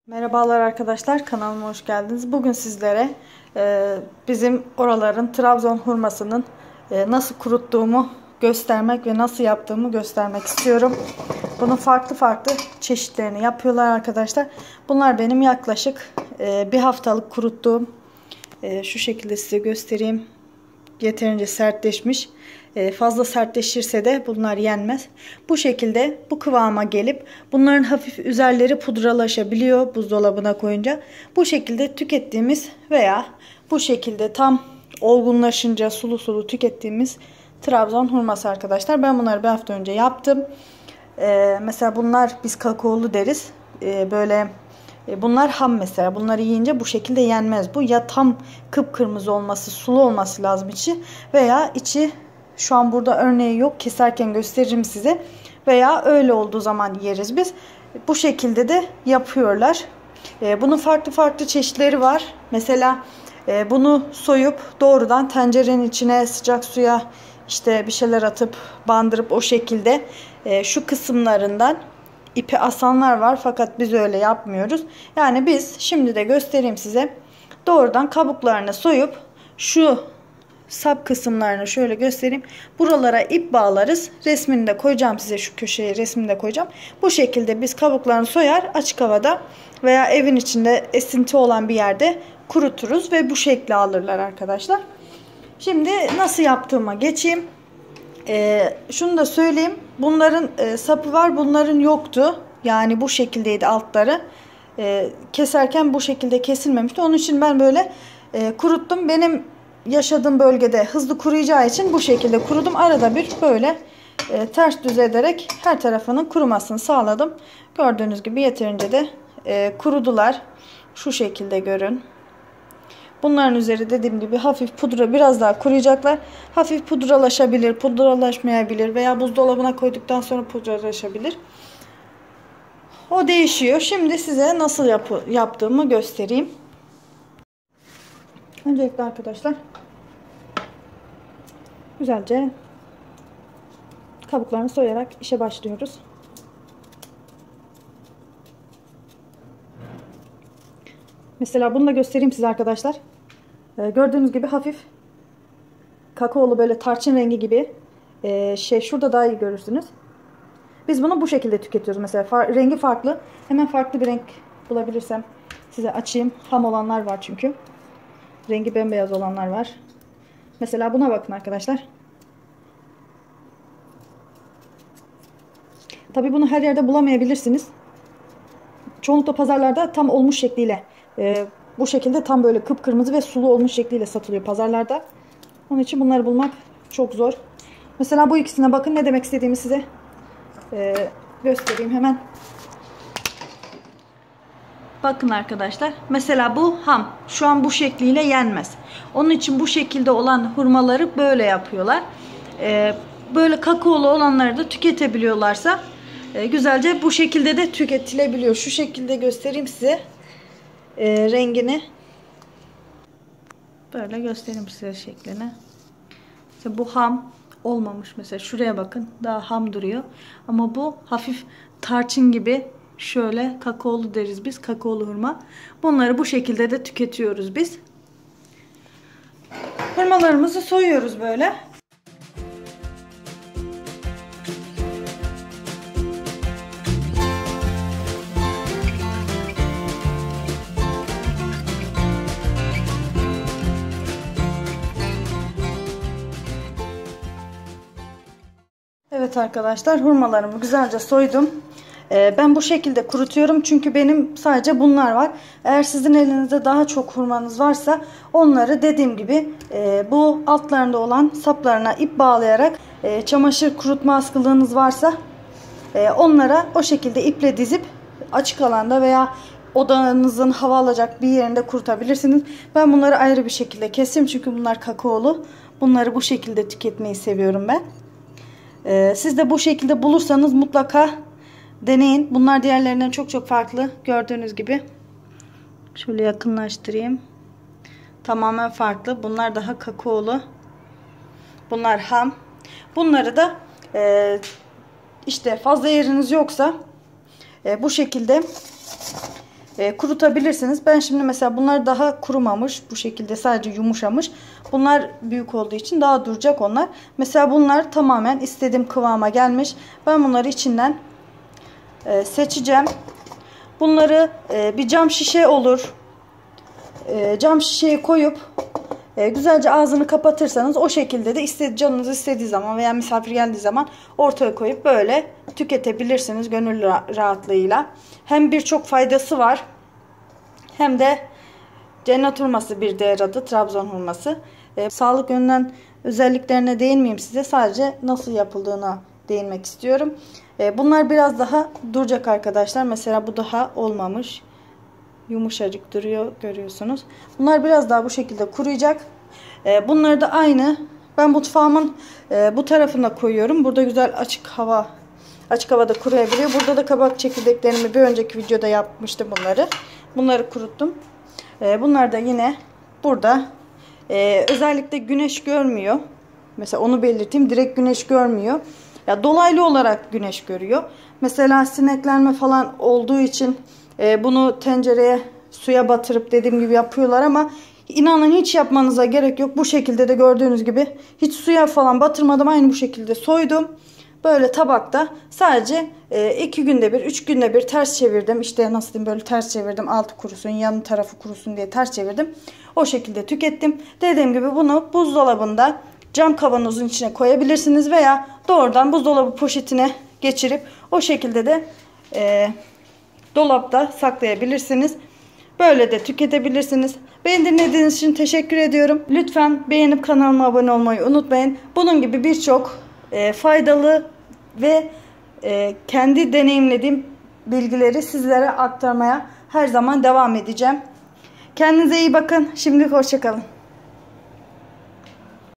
Merhabalar arkadaşlar, kanalıma hoş geldiniz. Bugün sizlere bizim oraların Trabzon hurmasının nasıl kuruttuğumu göstermek ve nasıl yaptığımı göstermek istiyorum. Bunun farklı çeşitlerini yapıyorlar arkadaşlar. Bunlar benim yaklaşık bir haftalık kuruttuğum. Şu şekilde size göstereyim. Yeterince sertleşmiş. Fazla sertleşirse de bunlar yenmez. Bu şekilde bu kıvama gelip bunların hafif üzerleri pudralaşabiliyor buzdolabına koyunca. Bu şekilde tükettiğimiz veya bu şekilde tam olgunlaşınca sulu sulu tükettiğimiz Trabzon hurması arkadaşlar. Ben bunları bir hafta önce yaptım. Mesela bunlar biz kakaolu deriz. Bunlar ham mesela. Bunları yiyince bu şekilde yenmez bu. Ya tam kıpkırmızı olması, sulu olması lazım içi. Veya içi şu an burada örneği yok. Keserken gösteririm size. Veya öyle olduğu zaman yeriz biz. Bu şekilde de yapıyorlar. Bunun farklı çeşitleri var. Mesela bunu soyup doğrudan tencerenin içine sıcak suya işte bir şeyler atıp bandırıp o şekilde şu kısımlarından ipi asanlar var, fakat biz öyle yapmıyoruz. Yani biz şimdi de göstereyim size. Doğrudan kabuklarını soyup şu sap kısımlarını şöyle göstereyim. Buralara ip bağlarız. Resmini de koyacağım size, şu köşeye resmini de koyacağım. Bu şekilde biz kabuklarını soyar, açık havada veya evin içinde esinti olan bir yerde kuruturuz ve bu şekli alırlar arkadaşlar. Şimdi nasıl yaptığıma geçeyim. Şunu da söyleyeyim. Bunların sapı var, bunların yoktu. Yani bu şekildeydi altları. Keserken bu şekilde kesilmemişti. Onun için ben böyle kuruttum. Benim yaşadığım bölgede hızlı kuruyacağı için bu şekilde kurudum. Arada bir böyle ters düz ederek her tarafının kurumasını sağladım. Gördüğünüz gibi yeterince de kurudular. Şu şekilde görün. Bunların üzeri dediğim gibi hafif pudra, biraz daha kuruyacaklar. Hafif pudralaşabilir, pudralaşmayabilir veya buzdolabına koyduktan sonra pudralaşabilir. O değişiyor. Şimdi size nasıl yaptığımı göstereyim. Öncelikle arkadaşlar güzelce kabuklarını soyarak işe başlıyoruz. Mesela bunu da göstereyim size arkadaşlar. Gördüğünüz gibi hafif kakaolu, böyle tarçın rengi gibi şurada daha iyi görürsünüz. Biz bunu bu şekilde tüketiyoruz. Mesela rengi farklı. Hemen farklı bir renk bulabilirsem size açayım. Ham olanlar var çünkü. Rengi bembeyaz olanlar var. Mesela buna bakın arkadaşlar. Tabi bunu her yerde bulamayabilirsiniz. Çoğunlukla pazarlarda tam olmuş şekliyle bu şekilde tam böyle kıpkırmızı ve sulu olmuş şekliyle satılıyor pazarlarda. Onun için bunları bulmak çok zor. Mesela bu ikisine bakın, ne demek istediğimi size göstereyim hemen. Bakın arkadaşlar. Mesela bu ham. Şu an bu şekliyle yenmez. Onun için bu şekilde olan hurmaları böyle yapıyorlar. Böyle kakaolu olanları da tüketebiliyorlarsa güzelce bu şekilde de tüketilebiliyor. Şu şekilde göstereyim size rengini. Böyle göstereyim size şeklini. İşte bu ham olmamış, mesela şuraya bakın, daha ham duruyor. Ama bu hafif tarçın gibi, şöyle kakaolu deriz biz, kakaolu hurma. Bunları bu şekilde de tüketiyoruz biz. Hurmalarımızı soyuyoruz böyle. Evet arkadaşlar, hurmalarımı güzelce soydum. Ben bu şekilde kurutuyorum çünkü benim sadece bunlar var. Eğer sizin elinizde daha çok hurmanız varsa onları dediğim gibi bu altlarında olan saplarına ip bağlayarak, çamaşır kurutma askılığınız varsa onlara o şekilde iple dizip açık alanda veya odanızın hava alacak bir yerinde kurutabilirsiniz. Ben bunları ayrı bir şekilde kestim çünkü bunlar kakaolu. Bunları bu şekilde tüketmeyi seviyorum ben. Siz de bu şekilde bulursanız mutlaka deneyin. Bunlar diğerlerinden çok farklı. Gördüğünüz gibi. Şöyle yakınlaştırayım. Tamamen farklı. Bunlar daha kakaolu. Bunlar ham. Bunları da işte fazla yeriniz yoksa bu şekilde kurutabilirsiniz. Ben şimdi mesela bunlar daha kurumamış. Bu şekilde sadece yumuşamış. Bunlar büyük olduğu için daha duracak onlar. Mesela bunlar tamamen istediğim kıvama gelmiş. Ben bunları içinden seçeceğim. Bunları bir cam şişe olur. Cam şişeye koyup güzelce ağzını kapatırsanız o şekilde de canınız istediği zaman veya misafir geldiği zaman ortaya koyup böyle tüketebilirsiniz gönül rahatlığıyla. Hem birçok faydası var hem de cennet hurması bir diğer adı Trabzon hurması. Sağlık yönünden özelliklerine değinmeyeyim size, sadece nasıl yapıldığına değinmek istiyorum. Bunlar biraz daha duracak arkadaşlar. Mesela bu daha olmamış. Yumuşacık duruyor, görüyorsunuz. Bunlar biraz daha bu şekilde kuruyacak. Bunları da aynı ben mutfağımın bu tarafına koyuyorum. Burada güzel açık havada kuruyabiliyor. Burada da kabak çekirdeklerimi bir önceki videoda yapmıştım bunları. Bunları kuruttum. Bunlar da yine burada özellikle güneş görmüyor. Mesela onu belirteyim. Direkt güneş görmüyor. Ya dolaylı olarak güneş görüyor. Mesela sineklenme falan olduğu için bunu tencereye suya batırıp dediğim gibi yapıyorlar ama inanın hiç yapmanıza gerek yok. Bu şekilde de gördüğünüz gibi hiç suya falan batırmadım. Aynı bu şekilde soydum. Böyle tabakta sadece 2 günde bir 3 günde bir ters çevirdim. İşte nasıl diyeyim, böyle ters çevirdim. Altı kurusun, yan tarafı kurusun diye ters çevirdim. O şekilde tükettim. Dediğim gibi bunu buzdolabında cam kavanozun içine koyabilirsiniz veya doğrudan buzdolabı poşetine geçirip o şekilde de dolapta saklayabilirsiniz. Böyle de tüketebilirsiniz. Beni dinlediğiniz için teşekkür ediyorum. Lütfen beğenip kanalıma abone olmayı unutmayın. Bunun gibi birçok faydalı ve kendi deneyimlediğim bilgileri sizlere aktarmaya her zaman devam edeceğim. Kendinize iyi bakın. Şimdilik hoşça kalın.